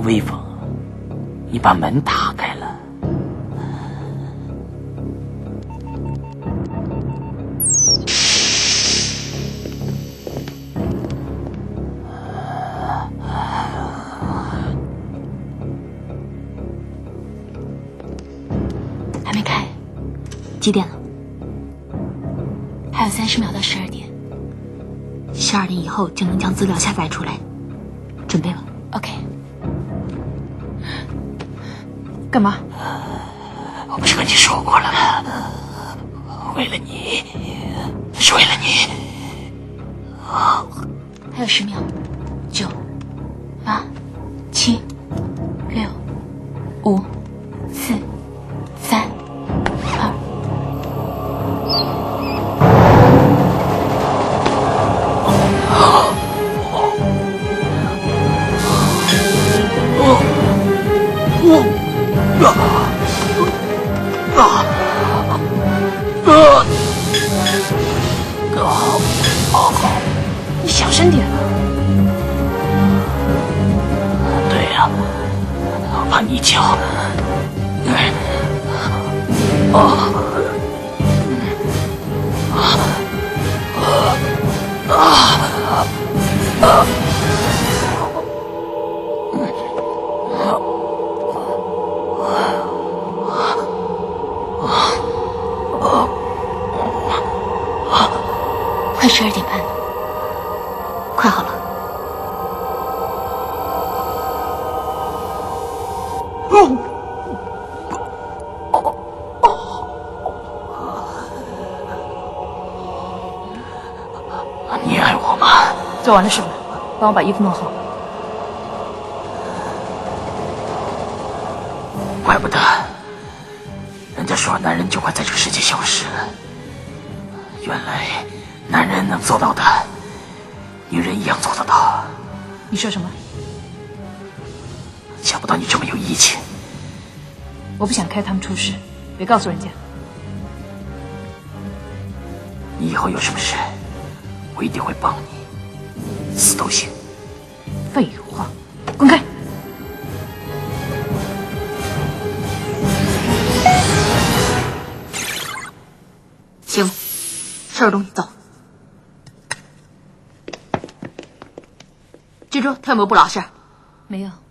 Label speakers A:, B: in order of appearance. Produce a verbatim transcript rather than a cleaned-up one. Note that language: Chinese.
A: 威风，你把门打开了。
B: 还没开，几点了？还有三十秒到十二点，十二点以后就能将资料下载出来。准备了 ？OK。干嘛？
A: 我不是跟你说过了吗？为了你，是为了你。
B: 还有十秒，九、八、七、六、五、四、三、二。 你小声点。
A: 对呀、啊，我怕你叫。啊啊啊啊！
B: 快十二点半了，快好了。
A: 哦你爱我吗？
B: 做完了是吧？帮我把衣服弄好。
A: 怪不得，人家说男人就快在这个世界消失了。原来，男人能做到的，女人一样做得到。
B: 你说什么？
A: 想不到你这么有义气。
B: 我不想开他们出事，别告诉人家。
A: 你以后有什么事，我一定会帮你，死都行。
B: 废话，滚开！行，收拾东西走。蜘蛛，他有没有不老实？没有。